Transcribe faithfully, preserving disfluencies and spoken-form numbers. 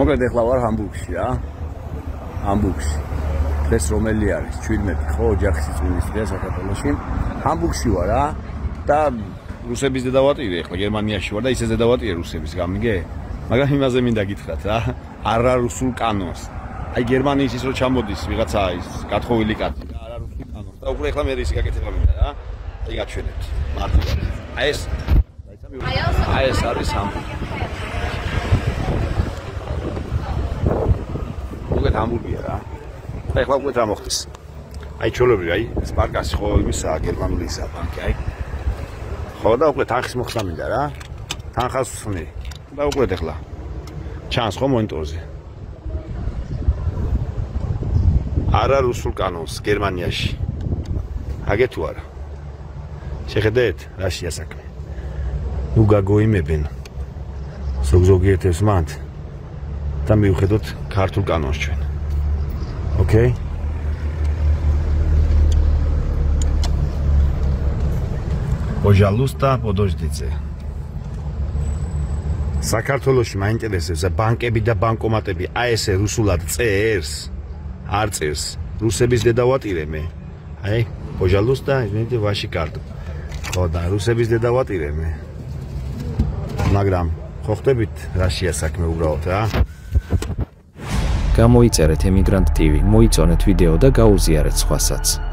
მოკლედ ეხლა ვარ ჰამბურგში რა. ჰამბურგში. დღეს რომელი არის? შვიდმეტი, ხო, ოჯახის წინის დღეა საქართველოში. ჰამბურგში ვარ რა და რუსების დედავატირე ეხლა გერმანიაში ვარ და ისე დედავატირე რუსების გამიგე? მაგრამ იმაზე მინდა გითხრათ რა. არა რუსულ კანონს. აი გერმანიის ის რო ჩამოდის ვიღაცა ის გათხოვილი კაცი და არა რუსულ კანონს. და უკვე ეხლა მე ისი გაკეთება მინდა რა. აი გაჩვენებთ. მარტივად. აი ეს აი ეს არის ჰამბურგი. უკვე ჰამბურგია რა. და ეხლა უკვე რა მოხდეს? აი ჩოლები აი სპარკასი ხო იმისა გერმანულისა ბანკი აი. ხო და უკვე თანხის მოხსნა მინდა რა. თანხას ვსვნი. და უკვე ეხლა ჩანს ხო მონიტორზე. არა რუსულ კანონს გერმანიაში. აგე თუ არა. შეხედეთ რაშია საქმე. ნუ გაგოიმებენ. ზოგ-ზოგიერთებს მანდ და მივხედოთ ქართულ კანონს ჩვენ. ოკეი? Пожалуйста, подождите. საქართველოში მაინტერესებს ბანკები და ბანკომატები აი ესე რუსულად წერს. არ წერს. რუსების დედავატირე მე. აი, пожалуйста, извините, ваши карты. ხო და რუსების დედავატირე მე. მაგრამ ხო ხტებით რაშია საქმე უბრალოდ რა. გამოიწერეთ emigrant ტივი, მოიწონეთ ვიდეო და გაუზიარეთ სხვასაც.